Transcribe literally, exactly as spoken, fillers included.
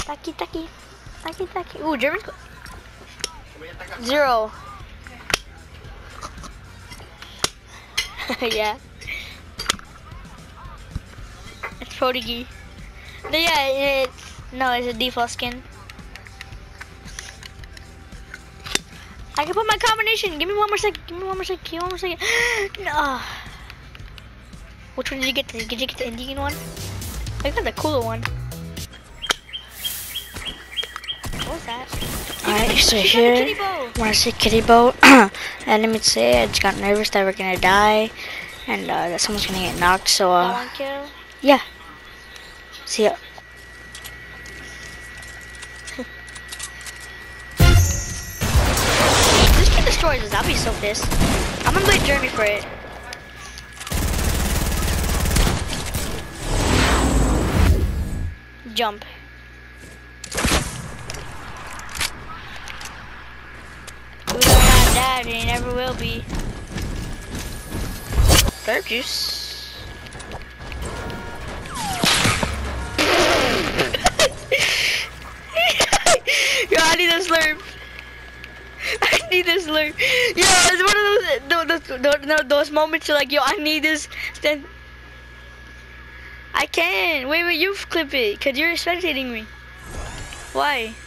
Taki, taki. Taki, taki. Ooh, German. Zero. Yeah. It's Prodigy. No, yeah, it's no, it's a default skin. I can put my combination. Give me one more second. Give me one more second. Give me one more second. No. Which one did you get? Did you get the Indian one? I got the cooler one. What was that? Alright, so here, when I say kitty boat, enemy say I just got nervous that we're gonna die, and uh, that someone's gonna get knocked. So uh, That one kill. yeah. See ya. This kid destroys us. I'll be so pissed. I'm gonna blame Jeremy for it. Jump. We are not dead, and he never will be. Burp juice. Yo, I need a slurp. I need this slurp. Yo, it's one of those, those, those, those, those moments you're like, yo, I need this. Then I can. Wait, wait, you clip it, cause you're spectating me. Why?